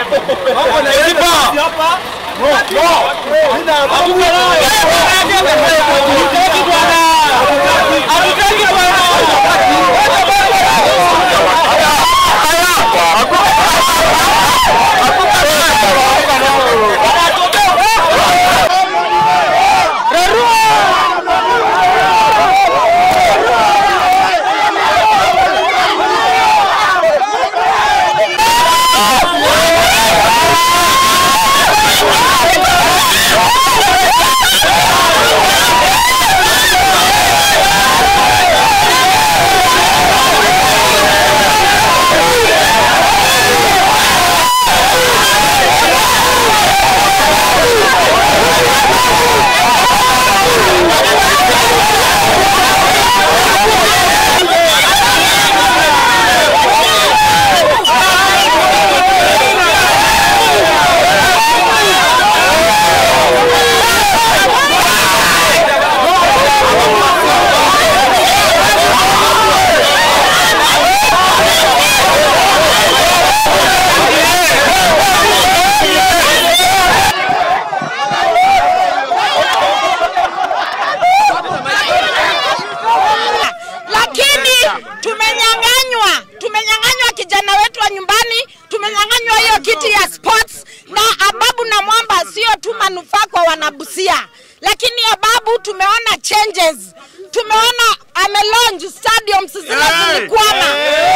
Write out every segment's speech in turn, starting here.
Tumenyang'anywa kijana wetu wa nyumbani, tumenyang'anywa hiyo kiti ya sports, na Ababu na Mwamba sio tu manufaa kwa wanabusia, lakini Ababu tumeona changes. Tumeona amelaunch stadium zile zilikwama.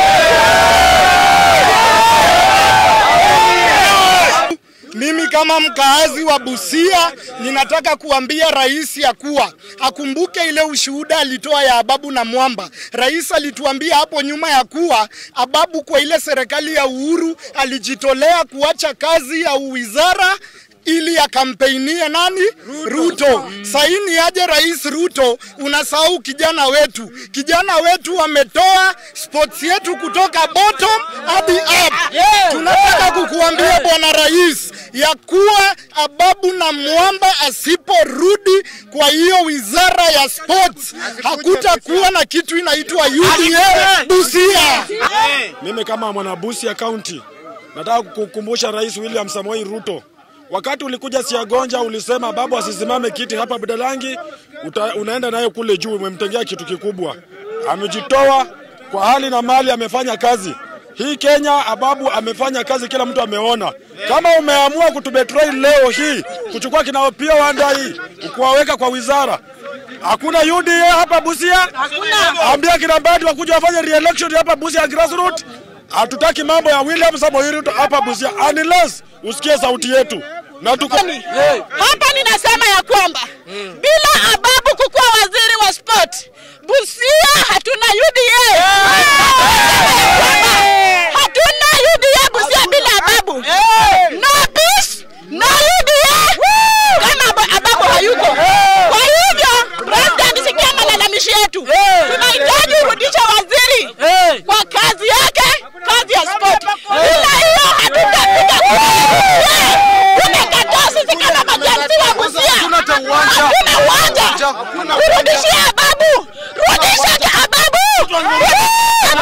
Mimi kama mkaazi wa Busia ninataka kuambia rais ya kuwa akumbuke ile ushuhuda alitoa ya Ababu na Mwamba. Rais alituambia hapo nyuma ya kuwa Ababu kwa ile serikali ya Uhuru alijitolea kuacha kazi ya wizara ili akampeinie nani? Ruto. Saini aje Rais Ruto, unasahau kijana wetu. Kijana wetu ametoa sports yetu kutoka bottom hadi up. Tunataka kukuambia bwana rais ya kuwa Ababu na Mwamba asiporudi kwa hiyo wizara ya sports, hakutakuwa na kitu inaitwa UDA Busia. Mimi kama mwana Busia County nataka kukumbusha Rais William Samoei Ruto, wakati ulikuja Siagonja ulisema Ababu asisimame kiti hapa Budalangi, unaenda naye kule juu, umemtengea kitu kikubwa. Amejitoa kwa hali na mali, amefanya kazi. Hii Kenya Ababu amefanya kazi, kila mtu ameona. Kama umeamua kutubetray leo hii, kuchukua kinao pia wanda hii, ukuwaweka kwa wizara, hakuna UDA hapa Busia. Hakuna. Ambia kina Mbadi wakuja wafanye re-election hapa Busia grassroots. Hatutaki mambo ya William Samoei Ruto hapa Busia unless usikie sauti yetu. Na tuko hapa ninasema ya kwamba bila Ababu kukuwa waziri wa sport, Busia hatuna UDA.